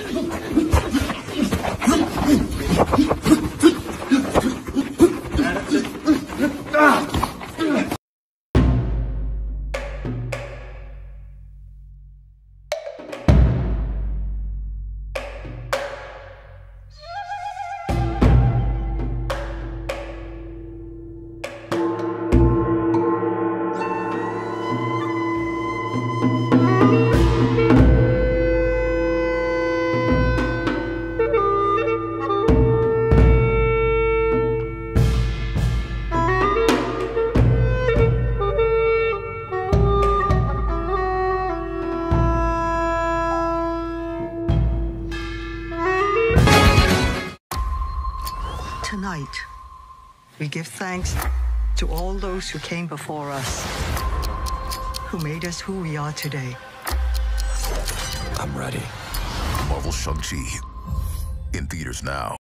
Tonight, we give thanks to all those who came before us, who made us who we are today. I'm ready. Marvel Shang-Chi. In theaters now.